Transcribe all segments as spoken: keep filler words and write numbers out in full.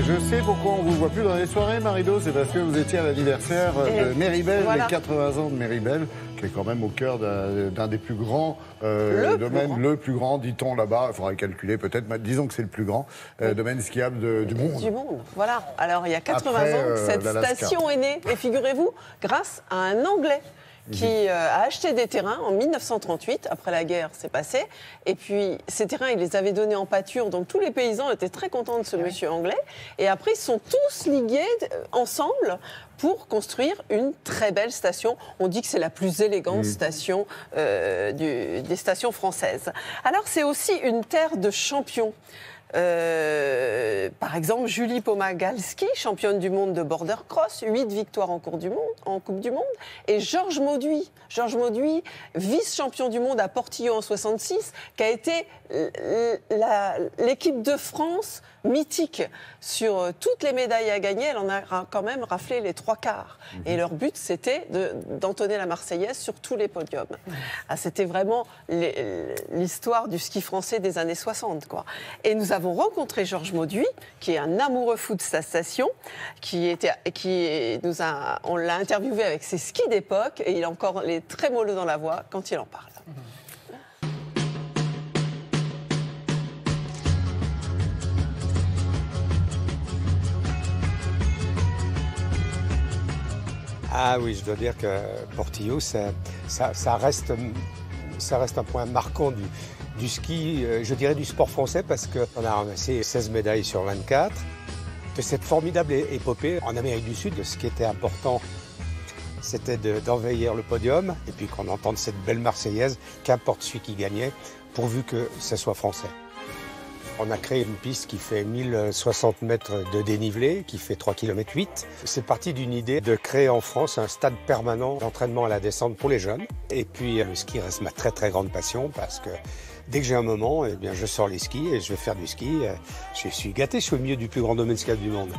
Je sais pourquoi on ne vous voit plus dans les soirées, Marie-Do, c'est parce que vous étiez à l'anniversaire de Méribel, voilà. Les quatre-vingts ans de Méribel, qui est quand même au cœur d'un des plus grands euh, le domaines, plus le plus grand, dit-on là-bas, il faudrait calculer peut-être, mais disons que c'est le plus grand euh, oui. domaine skiable de, du monde. Du monde, voilà. Alors il y a quatre-vingts Après, ans que cette euh, station est née, et figurez-vous, grâce à un Anglais qui euh, a acheté des terrains en mille neuf cent trente-huit, après la guerre, c'est passé. Et puis, ces terrains, il les avait donnés en pâture, donc tous les paysans étaient très contents de ce oui. monsieur anglais. Et après, ils sont tous ligués euh, ensemble pour construire une très belle station. On dit que c'est la plus élégante mmh. station euh, du, des stations françaises. Alors, c'est aussi une terre de champions. Euh, par exemple, Julie Pomagalski, championne du monde de border cross, huit victoires en, cours du monde, en Coupe du Monde. Et Georges Mauduit, Georges Mauduit, vice-champion du monde à Portillo en soixante-six, qui a été l'équipe de France mythique. Sur toutes les médailles à gagner, elle en a quand même raflé les trois quarts. Mmh. Et leur but, c'était d'entonner la Marseillaise sur tous les podiums. Mmh. Ah, c'était vraiment l'histoire du ski français des années soixante, quoi. Et nous avons rencontré Georges Mauduit, qui est un amoureux fou de sa station, qui était, qui nous a, on l'a interviewé avec ses skis d'époque, et il a encore les trémolos dans la voix quand il en parle. Mmh. Ah oui, je dois dire que Portillo, ça, ça, ça, reste, ça reste un point marquant du, du ski, je dirais du sport français, parce qu'on a ramassé seize médailles sur vingt-quatre. De cette formidable épopée en Amérique du Sud, ce qui était important, c'était d'envahir le podium, et puis qu'on entende cette belle Marseillaise, qu'importe celui qui gagnait, pourvu que ce soit français. On a créé une piste qui fait mille soixante mètres de dénivelé, qui fait trois virgule huit kilomètres. C'est parti d'une idée de créer en France un stade permanent d'entraînement à la descente pour les jeunes. Et puis le ski reste ma très très grande passion parce que dès que j'ai un moment, eh bien, je sors les skis et je vais faire du ski. Je suis gâté, je suis au milieu du plus grand domaine skiable du monde.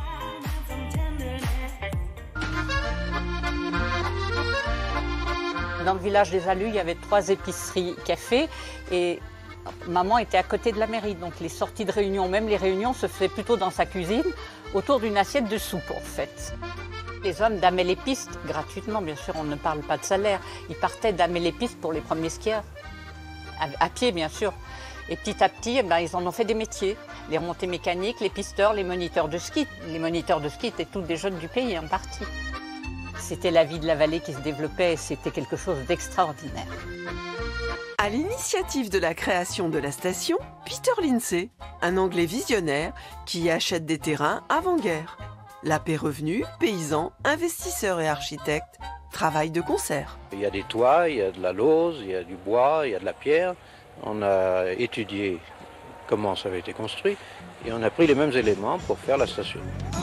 Dans le village des Alus, il y avait trois épiceries cafés et maman était à côté de la mairie, donc les sorties de réunion, même les réunions, se faisaient plutôt dans sa cuisine, autour d'une assiette de soupe en fait. Les hommes damaient les pistes, gratuitement bien sûr, on ne parle pas de salaire, ils partaient damer les pistes pour les premiers skieurs, à, à pied bien sûr. Et petit à petit, eh ben, ils en ont fait des métiers, les remontées mécaniques, les pisteurs, les moniteurs de ski. Les moniteurs de ski étaient tous des jeunes du pays en partie. C'était la vie de la vallée qui se développait et c'était quelque chose d'extraordinaire. À l'initiative de la création de la station, Peter Lindsay, un Anglais visionnaire qui achète des terrains avant-guerre. La paix revenue, paysans, investisseurs et architectes travaillent de concert. Il y a des toits, il y a de la lauze, il y a du bois, il y a de la pierre. On a étudié comment ça avait été construit et on a pris les mêmes éléments pour faire la station.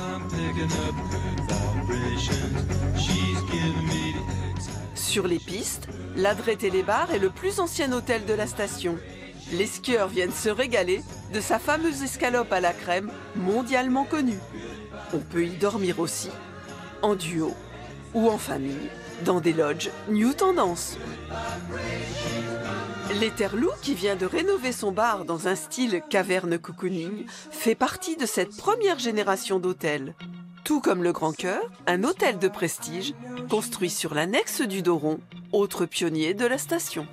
Sur les pistes, l'Adret et les Bars est le plus ancien hôtel de la station. Les skieurs viennent se régaler de sa fameuse escalope à la crème, mondialement connue. On peut y dormir aussi, en duo ou en famille, dans des lodges New Tendance. L'Eterloo, qui vient de rénover son bar dans un style caverne cocooning, fait partie de cette première génération d'hôtels. Tout comme le Grand Cœur, un hôtel de prestige construit sur l'annexe du Doron, autre pionnier de la station.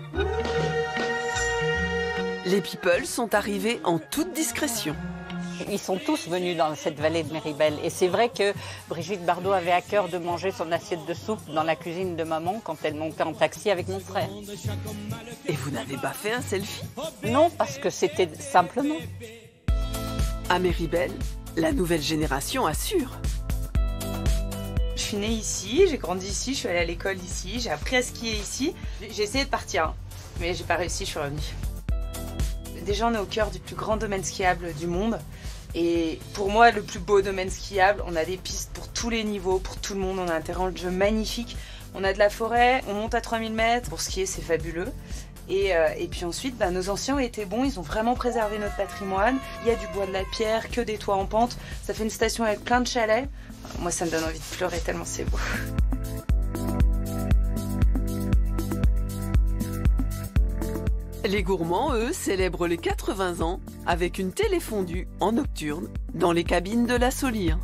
Les people sont arrivés en toute discrétion. Ils sont tous venus dans cette vallée de Méribel. Et c'est vrai que Brigitte Bardot avait à cœur de manger son assiette de soupe dans la cuisine de maman quand elle montait en taxi avec mon frère. Et vous n'avez pas fait un selfie? Non, parce que c'était simplement. À Méribel, la nouvelle génération assure. Je suis née ici, j'ai grandi ici, je suis allée à l'école ici, j'ai appris à skier ici. J'ai essayé de partir, mais j'ai pas réussi, je suis revenue. Déjà, on est au cœur du plus grand domaine skiable du monde. Et pour moi, le plus beau domaine skiable, on a des pistes pour tous les niveaux, pour tout le monde. On a un terrain de jeu magnifique. On a de la forêt, on monte à trois mille mètres. Pour skier, c'est fabuleux. Et, euh, et puis ensuite, bah, nos anciens ont été bons, ils ont vraiment préservé notre patrimoine. Il y a du bois, de la pierre, que des toits en pente. Ça fait une station avec plein de chalets. Moi, ça me donne envie de pleurer tellement c'est beau. Les gourmands, eux, célèbrent les quatre-vingts ans avec une télé fondue en nocturne dans les cabines de la Saulir.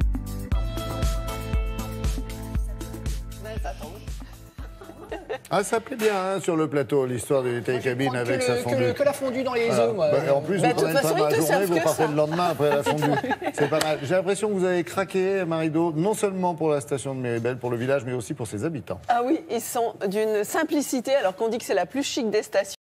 Ah, ça plaît bien hein, sur le plateau, l'histoire des télécabines avec sa fondue. Que, le, que la fondue dans les voilà. œufs, moi. Bah, en plus, bah, vous prenez une femme à la journée, vous partez le lendemain après la fondue. C'est pas mal. J'ai l'impression que vous avez craqué, Marie-Do, non seulement pour la station de Méribel, pour le village, mais aussi pour ses habitants. Ah oui, ils sont d'une simplicité, alors qu'on dit que c'est la plus chic des stations.